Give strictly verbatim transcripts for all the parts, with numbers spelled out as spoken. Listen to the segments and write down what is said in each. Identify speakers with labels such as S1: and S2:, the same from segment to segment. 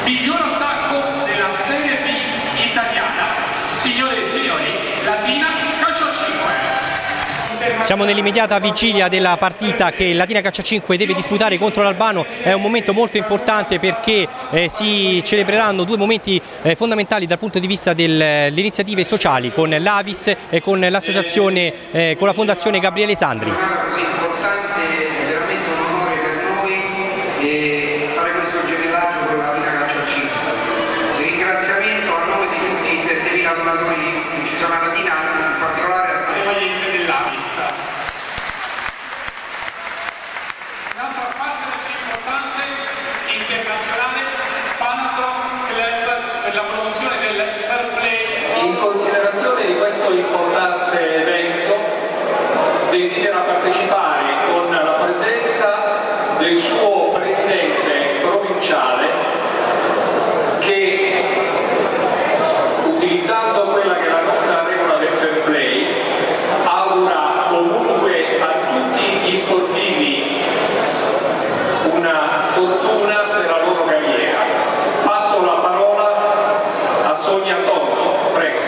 S1: miglior attacco della Serie B italiana, signore e signori, Latina Calcio a cinque.
S2: Siamo nell'immediata vigilia della partita che Latina Calcio a cinque deve disputare contro l'Albano. È un momento molto importante perché eh, si celebreranno due momenti eh, fondamentali dal punto di vista delle iniziative sociali con l'Avis e con l'associazione, eh, con la Fondazione Gabriele Sandri.
S3: Così importante, è veramente un onore per noi e fare questo gemellaggio con la Latina Calcio a cinque. Ringraziamento a nome di tutti i settemila donatori che ci sono a Latina, in particolare
S1: dell'Avis. Un'altra partner importante internazionale, Panatron Club, per la promozione del fair play.
S4: In considerazione di questo importante evento desidera partecipare con la presenza del suo presidente provinciale che, utilizzando quella che è la nostra regola del fair play, augura comunque a tutti gli sportivi una fortuna per la loro carriera. Passo la parola a Sonia Tonno, prego.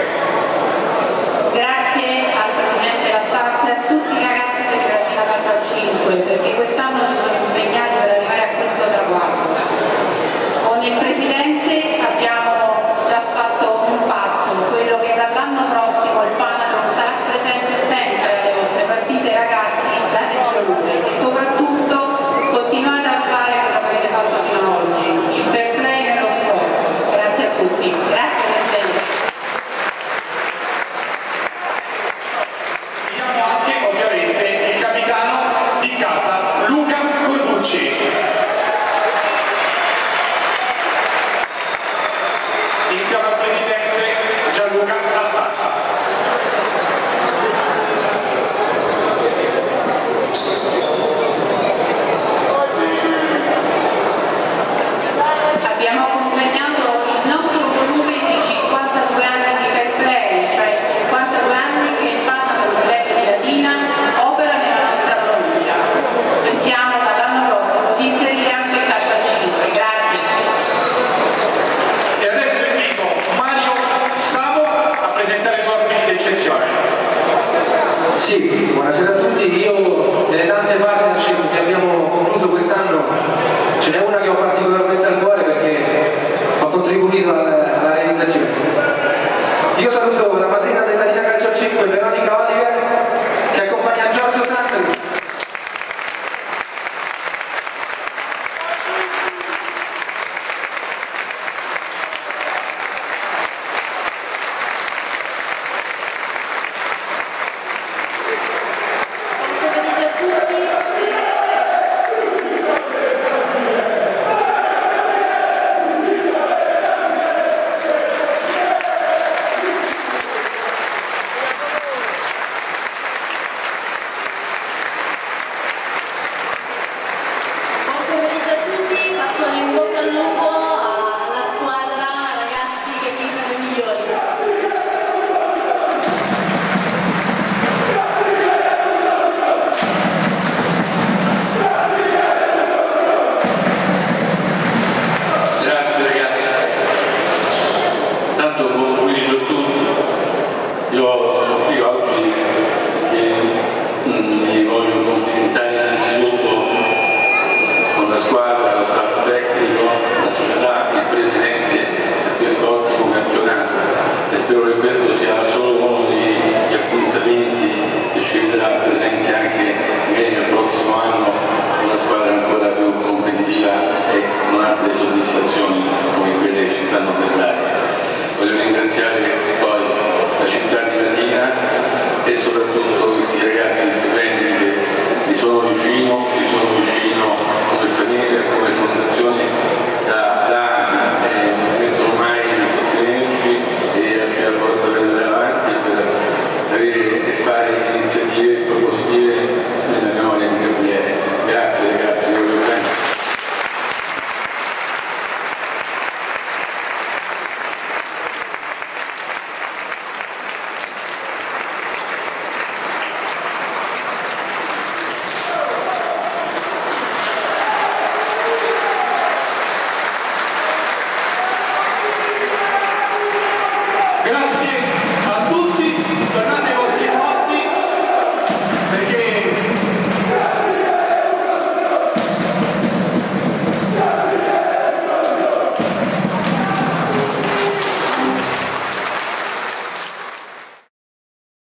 S5: Grazie al Presidente La Stazza e a tutti i ragazzi del Latina Calcio a cinque perché quest'anno si sono impegnati per arrivare a questo traguardo. Con il Presidente abbiamo già fatto un patto, quello che dall'anno prossimo il Panatron sarà presente sempre alle vostre partite, ragazzi, dateci luce e soprattutto continuate a fare quello che avete fatto fino ad oggi, il fair play nello sport. Grazie a tutti. Grazie Presidente.
S1: Vediamo anche ovviamente il capitano di casa, Luca Corbucci. Iniziamo il Presidente Gianluca La Stazza.
S5: Abbiamo